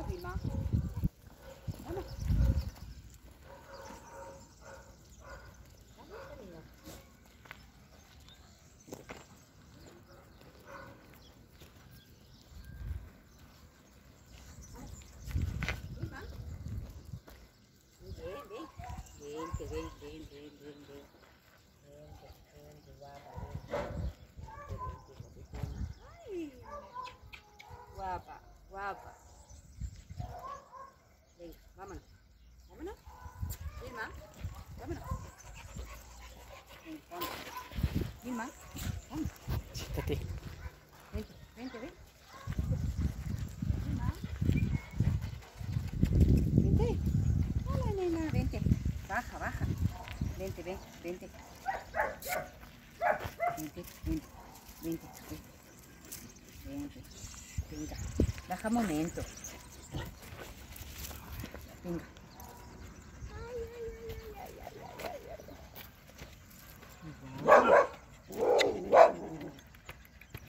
Vilma. Vamos. Vamos, querido. Vilma. Ven, ven. Vente, ven, ven, ven, ven, ven. Vente, vente, guapa, vente. Vente, vente, vente. Ay. Guapa, guapa. Venga, vámonos. Vámonos. Vilma, vámonos. Venga, vamos. Vilma, vamos. Siéntate. Vente, vente, ven. Vilma. Vente. Hola, nena, vente. Baja, baja. Vente, ven, vente. Vente, vente, vente, vente. Venga, baja un momento. Venga.